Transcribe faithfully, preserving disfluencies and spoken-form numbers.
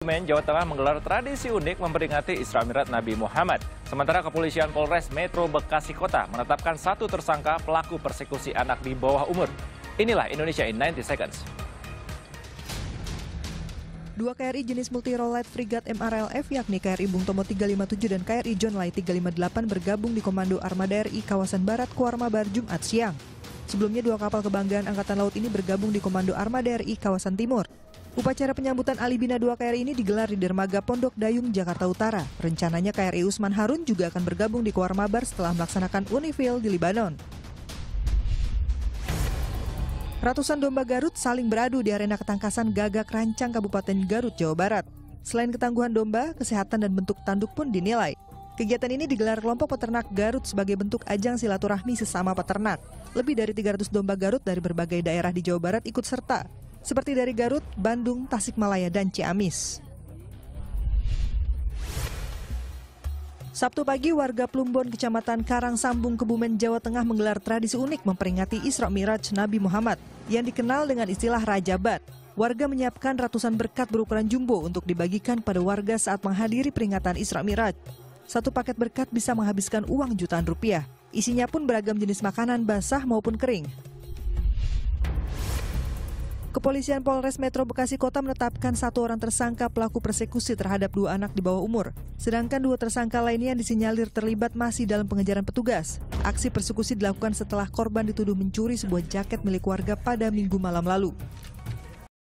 Kebumen, Jawa Tengah menggelar tradisi unik memperingati Isra Mi'raj Nabi Muhammad. Sementara Kepolisian Polres Metro Bekasi Kota menetapkan satu tersangka pelaku persekusi anak di bawah umur. Inilah Indonesia in ninety seconds. Dua K R I jenis multi-role light frigate M R L F yakni K R I Bung Tomo tiga lima tujuh dan K R I John Lai tiga lima delapan bergabung di Komando Armada R I kawasan Barat Kuarmabar Jumat siang. Sebelumnya dua kapal kebanggaan Angkatan Laut ini bergabung di Komando Armada R I kawasan Timur. Upacara penyambutan Alibina dua K R I ini digelar di Dermaga Pondok Dayung, Jakarta Utara. Rencananya K R I Usman Harun juga akan bergabung di Kuarmabar setelah melaksanakan Unifil di Libanon. Ratusan domba Garut saling beradu di arena ketangkasan Gagak Rancang, Kabupaten Garut, Jawa Barat. Selain ketangguhan domba, kesehatan dan bentuk tanduk pun dinilai. Kegiatan ini digelar kelompok peternak Garut sebagai bentuk ajang silaturahmi sesama peternak. Lebih dari tiga ratus domba Garut dari berbagai daerah di Jawa Barat ikut serta, seperti dari Garut, Bandung, Tasikmalaya, dan Ciamis. Sabtu pagi, warga Plumbon, Kecamatan Karangsambung, Kebumen, Jawa Tengah menggelar tradisi unik memperingati Isra Mi'raj Nabi Muhammad yang dikenal dengan istilah Rajabat. Warga menyiapkan ratusan berkat berukuran jumbo untuk dibagikan pada warga saat menghadiri peringatan Isra Mi'raj. Satu paket berkat bisa menghabiskan uang jutaan rupiah. Isinya pun beragam jenis makanan basah maupun kering. Kepolisian Polres Metro Bekasi Kota menetapkan satu orang tersangka pelaku persekusi terhadap dua anak di bawah umur. Sedangkan dua tersangka lainnya yang disinyalir terlibat masih dalam pengejaran petugas. Aksi persekusi dilakukan setelah korban dituduh mencuri sebuah jaket milik warga pada Minggu malam lalu.